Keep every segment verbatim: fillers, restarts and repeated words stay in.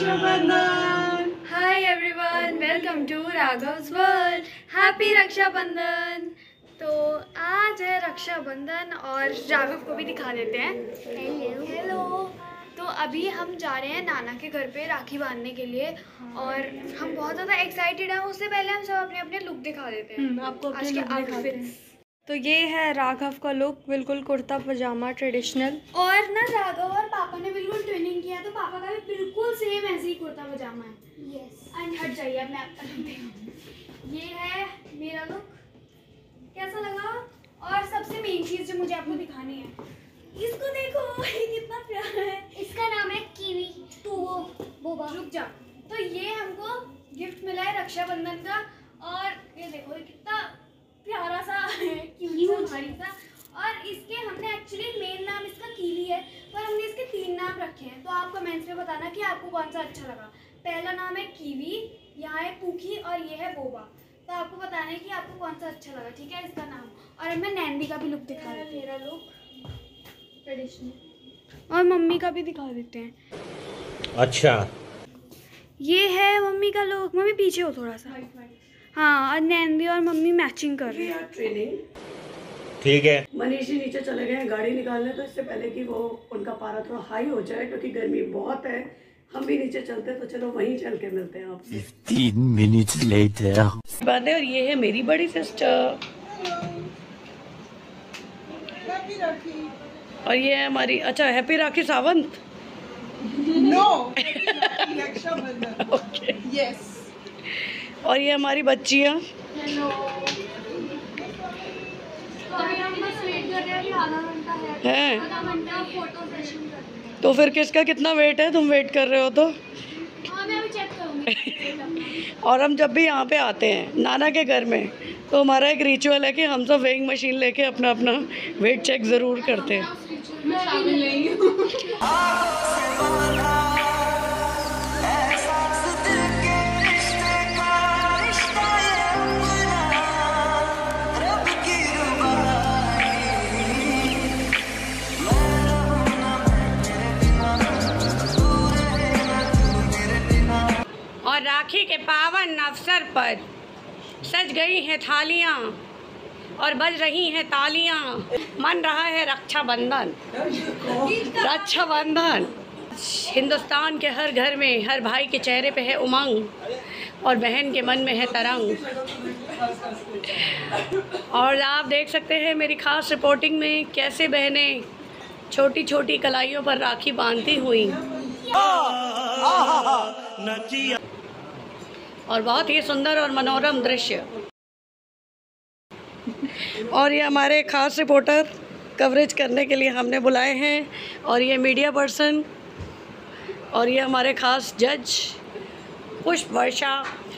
Rakshabandhan. Hi everyone, welcome to Raghav's world. Happy Rakshabandhan. तो आज है रक्षाबंधन और राघव को भी दिखा देते हैं। Hello hello. तो अभी हम जा रहे हैं नाना के घर पे राखी बांधने के लिए और हम बहुत ज़्यादा एक्साइटेड हैं। उससे पहले हम सब अपने अपने लुक दिखा देते हैं आपको, आज के आउटफिट्स। तो ये है राघव का लुक, बिल्कुल कुर्ता पजामा ट्रेडिशनल। और ना राघव और पापा ने बिल्कुल ट्विनिंग किया, तो पापा का भी बिल्कुल सेम ऐसे ही कुर्ता पजामा है। यस। एंड हट जाइए, अब मैं आपका लुक दिखाऊं। ये है मेरा लुक, कैसा लगा? और सबसे मेन चीज़ जो मुझे आपको दिखानी है, इसको देखो, ये कितना प्यारा है। इसका नाम है कीवी। तो वो बोबा, रुक जा। तो ये हमको गिफ्ट मिला है रक्षाबंधन का। और ये देखो, ये कितना प्यारा सा है, क्यूट सा, भारी सा। और इसके हमने एक्चुअली मेन नाम इसका कीवी है, पर हमने इसके तीन नाम रखे हैं। तो आप कमेंट्स में बताना कि आपको कौन सा अच्छा लगा। पहला नाम है कीवी, यहाँ है पूखी और ये है बोबा। तो आपको बताना है कि आपको कौन सा अच्छा लगा, ठीक है, इसका नाम। और अब मैं नैंदी का भी लुक दिखा रहा हूँ। मेरा लुक ट्रेडिशनल, और मम्मी का भी दिखा देते हैं। अच्छा, ये है मम्मी का लुक। मम्मी पीछे हो थोड़ा सा। हाँ, और नैंदी और मम्मी मैचिंग कर रही है। ट्रेनिंग ठीक है। मनीष नीचे चले गए हैं गाड़ी निकालने, तो इससे पहले कि वो उनका पारा थोड़ा हाई हो जाए, क्योंकि गर्मी बहुत है, हम भी नीचे चलते हैं। तो चलो वहीं चल के मिलते हैं आपसे। तीन मिनट लेटर बात है। और ये है मेरी बड़ी सिस्टर, और ये है हमारी, अच्छा happy Rakhi Sawant. No, Rakshabandhan. Okay, yes. और ये हमारी बच्चियाँ। हेलो। तो अभी हम बस वेट कर रहे हैं, अभी आधा घंटा है। हैं? आधा घंटा फोटो सेशन कर रहे हैं। तो फिर किसका कितना वेट है? तुम वेट कर रहे हो तो? हाँ, मैं अभी चेक करूँगी। और हम जब भी यहाँ पे आते हैं नाना के घर में, तो हमारा एक रिचुअल है कि हम सब वेइंग मशीन लेके अपना अपना वेट चेक ज़रूर करते हैं। मैं शामिल नहीं हूँ। और राखी के पावन अवसर पर सज गई हैं थालियाँ और बज रही हैं तालियाँ। मन रहा है रक्षाबंधन, रक्षाबंधन। हिंदुस्तान के हर घर में हर भाई के चेहरे पे है उमंग और बहन के मन में है तरंग। और आप देख सकते हैं मेरी खास रिपोर्टिंग में कैसे बहनें छोटी छोटी कलाइयों पर राखी बांधती हुई, और बहुत ही सुंदर और मनोरम दृश्य। और ये हमारे खास रिपोर्टर कवरेज करने के लिए हमने बुलाए हैं, और ये मीडिया पर्सन, और ये हमारे खास जज पुष्प वर्षा।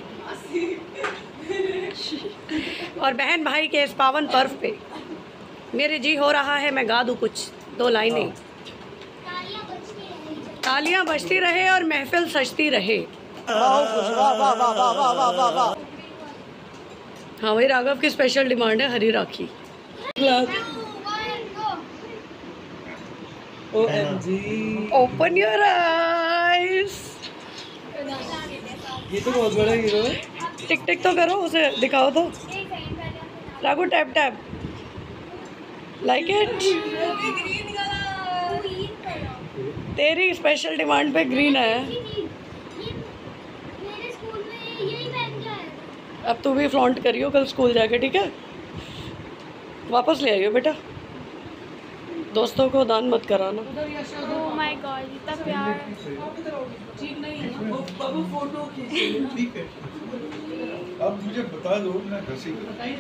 और बहन भाई के इस पावन पर्व पे मेरे जी हो रहा है मैं गा दूँ कुछ दो लाइनें। तालियां बजती रहे और महफिल सजती रहे। हाँ भाई, राघव की स्पेशल डिमांड है हरी राखी। Open your eyes. ये तो बहुत बड़ा हीरो है। टिक टिक तो करो, उसे दिखाओ तो। Raghav tap tap, like it. तेरी स्पेशल डिमांड पे ग्रीन है। अब तू भी फ्लॉन्ट करियो कल स्कूल जाके, ठीक है? वापस ले आइयो बेटा, दोस्तों को दान मत कराना। ओह माय गॉड, इतना प्यार। ठीक नहीं है बाबू, फोटो खींचिए। ठीक है, अब मुझे बता दो, मैं रसी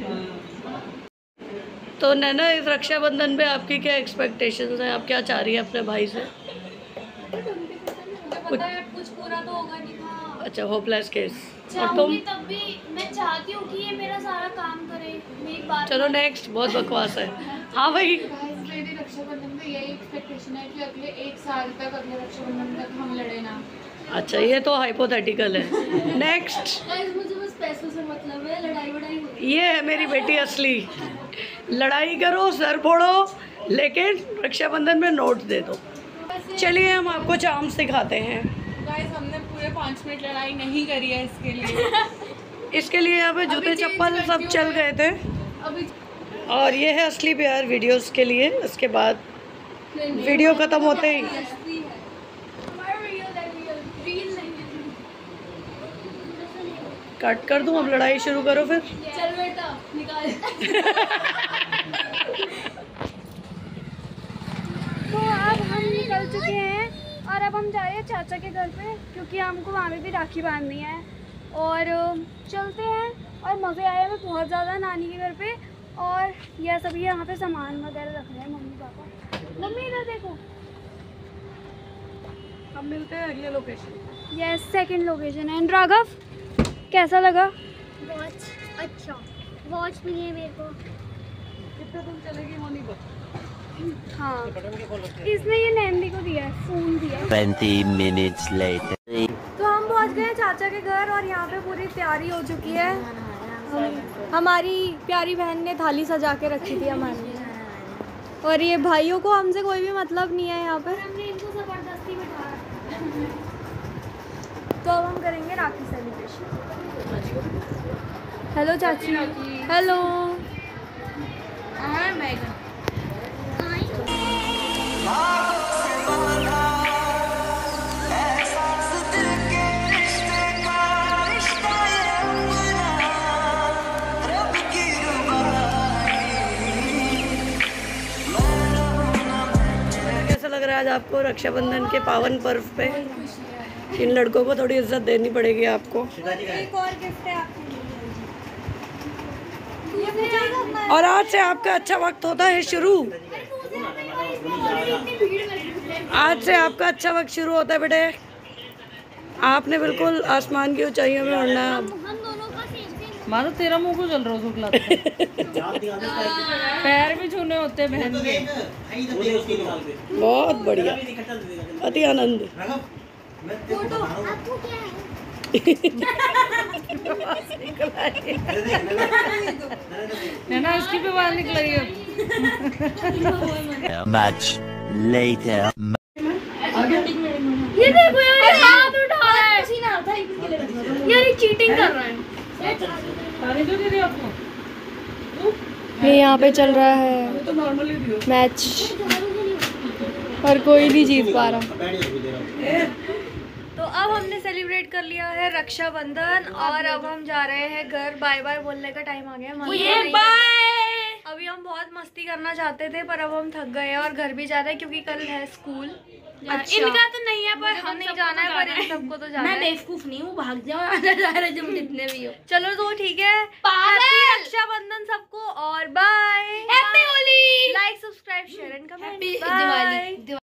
तो नैना, इस रक्षाबंधन पे आपकी क्या एक्सपेक्टेशंस हैं? आप क्या चाह रही है अपने भाई से? कुछ कुछ पूरा तो होगा नहीं था। अच्छा, होपलेस केस। और तुम? चाहूंगी तब भी मैं चाहती हूँ कि ये मेरा सारा काम करे, मेरी बात। चलो नेक्स्ट, बहुत बकवास है। हाँ भाई, मेरी रक्षाबंधन में यही एक्सपेक्टेशन है कि अगले एक साल तक, अगले रक्षाबंधन तक हम लड़े ना। अच्छा, ये तो हाइपोथेटिकल है। नेक्स्ट। मुझे बस पैसों से मतलब है, लड़ाई वड़ाई होती ये है मेरी बेटी असली। लड़ाई करो, सर फोड़ो, लेकिन रक्षाबंधन में नोट दे दो। चलिए हम आपको चार्म सिखाते हैं। गाइस हमने पूरे पाँच मिनट लड़ाई नहीं करी है इसके लिए। इसके लिए यहाँ पे जूते change चप्पल करती सब हूँ चल मैं। गए थे। अभी और ये है असली प्यार वीडियोस के लिए। उसके बाद वीडियो खत्म होते ही कट कर दूं। अब लड़ाई शुरू करो फिर। चल बेटा निकाल। तो अब हम निकल चुके हैं और अब हम जा रहे हैं चाचा के घर पे, क्योंकि हमको वहाँ पे भी राखी बांधनी है। और चलते हैं। और मज़े आए हमें बहुत ज़्यादा नानी के घर पे। और यह सभी यहाँ पे सामान वगैरह रख रहे हैं मम्मी पापा। मम्मी इधर देखो। अब मिलते हैं अगले लोकेशन। यस, सेकंड लोकेशन है। एंड राघव, कैसा लगा? बहुत अच्छा। वॉच मिली है मेरे को। कितने दिन चलेगी वो नहीं पता। हाँ, इसने ये नैंदी को दिया है, फ़ोन दिया है। Twenty minutes later. तो हम पहुंच गए चाचा के घर और यहाँ पे पूरी तैयारी हो चुकी है। हम, हमारी प्यारी बहन ने थाली सजा के रखी थी हमारे लिए। और ये भाइयों को हमसे कोई भी मतलब नहीं है यहाँ पे। हमने इनको जबरदस्ती बिठा रखा। तो अब हम करेंगे राखी सेलिब्रेशन। हेलो चाची। हेलो। हाँ मैगन कैसा लग रहा है आज आपको रक्षाबंधन के पावन पर्व पे? इन लड़कों को थोड़ी इज्जत देनी पड़ेगी आपको। एक और गिफ्ट है आपके लिए। और आज से आपका अच्छा वक्त होता है शुरू। आज से आपका अच्छा वक्त शुरू होता है बेटे। आपने बिल्कुल आसमान की ऊंचाइयों में उड़ना है अब। हम दोनों का सेम सेम। मानो तेरा मुंह को चल रहा हो शुक्ला। पैर भी छूने होते हैं बहन के। बहुत बढ़िया, अति आनंद। आपको क्या है? नैना इसकी भी बाहर निकल रही है। Much later. ये देखो यार, ये हाथ उठा रहा है। यार ये चीटिंग कर रहा है। पानी क्यों दे रही आपको? ये यहाँ पे चल रहा है मैच और कोई नहीं जीत पा रहा। तो अब हमने सेलिब्रेट कर लिया है रक्षाबंधन और अब हम जा रहे हैं घर। बाय बाय बोलने का टाइम आ गया। बाय। अभी हम बहुत मस्ती करना चाहते थे पर अब हम थक गए हैं और घर भी जा रहे हैं क्योंकि कल है स्कूल। अच्छा। इनका तो नहीं है पर हम नहीं जाना है, पर इन सबको तो जाना है। मैं बेवकूफ नहीं हूँ, भाग जाओ आना जा रहे तुम जितने भी हो। चलो तो ठीक है। हैप्पी रक्षाबंधन सबको और bye. Happy Holi. Like, subscribe, share and comment. Happy Diwali.